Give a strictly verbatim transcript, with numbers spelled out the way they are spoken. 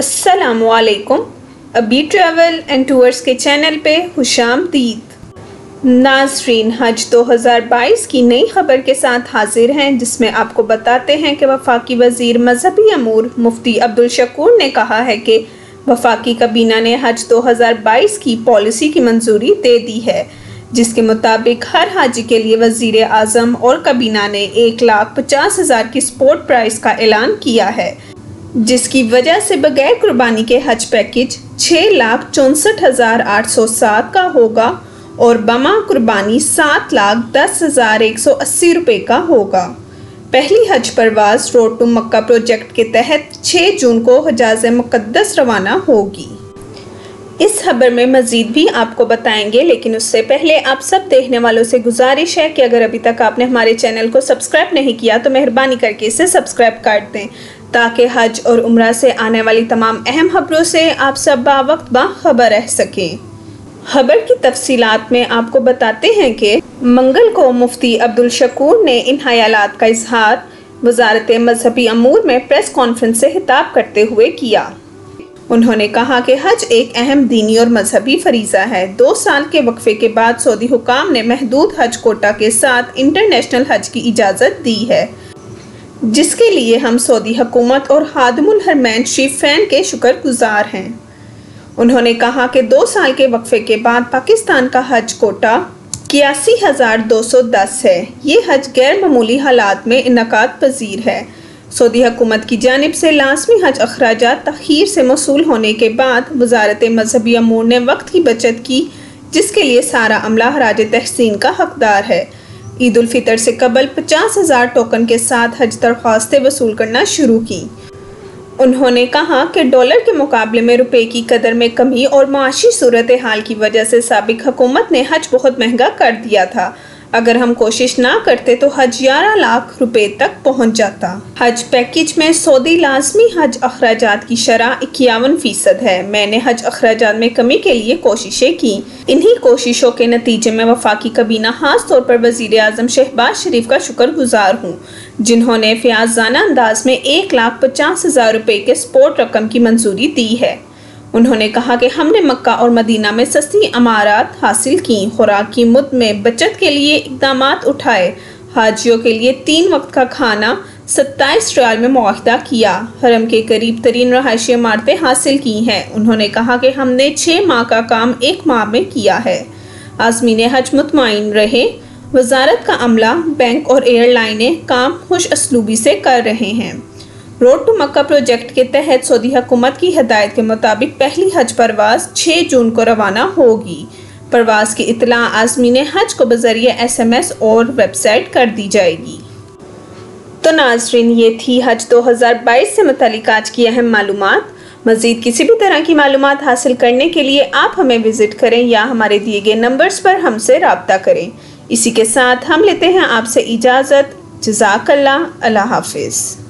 अस्सलामु अलैकुम। Abi travel and tours के चैनल पे खुशामदीद। नाज़रीन, हज दो हज़ार बाईस की नई खबर के साथ हाजिर हैं, जिसमें आपको बताते हैं कि वफाकी वज़ीर मजहबी अमूर मुफ्ती अब्दुल शकूर ने कहा है कि वफाकी काबीना ने हज दो हज़ार बाईस की पॉलिसी की मंजूरी दे दी है, जिसके मुताबिक हर हाजी के लिए वज़ीर आज़म और काबीना ने एक लाख पचास हज़ार की स्पॉट प्राइस का ऐलान किया है, जिसकी वजह से बगैर कुर्बानी के हज पैकेज छः लाख चौंसठ हज़ार आठ सौ सात का होगा और बमा कुर्बानी सात लाख दस हज़ार एक सौ अस्सी रुपये का होगा। पहली हज परवाज रोड टू मक्का प्रोजेक्ट के तहत छः जून को हजाज मुक़द्दस रवाना होगी। इस खबर में मज़ीद भी आपको बताएंगे, लेकिन उससे पहले आप सब देखने वालों से गुजारिश है कि अगर अभी तक आपने हमारे चैनल को सब्सक्राइब नहीं किया तो मेहरबानी करके इसे सब्सक्राइब कर दें, ताकि हज और उम्रा से आने वाली तमाम अहम खबरों से आप सब बावक्त बाखबर रह सकें। खबर की तफसीलात में आपको बताते हैं कि मंगल को मुफ्ती अब्दुल शकूर ने इन ख्यालात का इजहार वजारत मजहबी अमूर में प्रेस कॉन्फ्रेंस से खिताब करते हुए किया। उन्होंने कहा कि हज एक अहम दीनी और मजहबी फरीज़ा है। दो साल के वक्फे के बाद सऊदी हुकाम ने महदूद हज कोटा के साथ इंटरनेशनल हज की इजाज़त दी है, जिसके लिए हम सऊदी हुकूमत और खादिमुल हरमैन शरीफ फैन के शुक्रगुजार हैं। उन्होंने कहा कि दो साल के वक्फे के बाद पाकिस्तान का हज कोटा इक्यासी हज़ार दो सौ दस है। ये हज गैर मामूली हालात में इनकाद पजीर है। सऊदी हुकूमत की जानिब से लाजमी हज अखराजात तख़ीर से मसूल होने के बाद वजारत मजहबी अमूर ने वक्त की बचत की, जिसके लिए सारा अमला हराज तहसीन का हकदार है। ईद उल फितर से कबल पचास हज़ार टोकन के साथ हज दरख्वास्तें वसूल करना शुरू की। उन्होंने कहा कि डॉलर के मुकाबले में रुपए की कदर में कमी और माशी सूरत हाल की वजह से साबिक हुकूमत ने हज बहुत महंगा कर दिया था। अगर हम कोशिश ना करते तो हज ग्यारह लाख रुपए तक पहुंच जाता। हज पैकेज में सऊदी लाजमी हज अखराजात की शरह इक्यावन फीसद है। मैंने हज अखराजात में कमी के लिए कोशिशें की। इन्हीं कोशिशों के नतीजे में वफाकी काबीना खास तौर पर वजीर आज़म शहबाज शरीफ का शुक्रगुजार हूँ, जिन्होंने फ़याज़ाना अंदाज में एक लाख पचास हज़ार रुपये के स्पॉट रकम की मंजूरी दी है। उन्होंने कहा कि हमने मक्का और मदीना में सस्ती अमारात हासिल की, खुराक की मुद में बचत के लिए इक़दाम उठाए, हाजियों के लिए तीन वक्त का खाना सत्ताईस रियाल में मुआहदा किया, हरम के करीब तरीन रहायशी इमारतें हासिल की हैं। उन्होंने कहा कि हमने छः माह का काम एक माह में किया है। आज़मीन हज मुतमईन रहे। वजारत का अमला, बैंक और एयरलाइनें काम खुश असलूबी से कर रहे हैं। रोड टू मक्का प्रोजेक्ट के तहत सऊदी हुकूमत की हदायत के मुताबिक पहली हज परवाज छः जून को रवाना होगी। परवाज की इत्तला आज़मीन हज को बज़रिए एस एम एस और वेबसाइट कर दी जाएगी। तो नाज़रीन, ये थी हज दो हज़ार बाईस से मुतालिक आज की अहम मालूमात। मज़ीद किसी भी तरह की मालूमात हासिल करने के लिए आप हमें विज़िट करें या हमारे दिए गए नंबर्स पर हमसे रब्ता करें। इसी के साथ हम लेते हैं आपसे इजाज़त। जज़ाकल्लाह। अल्लाह हाफ़िज़।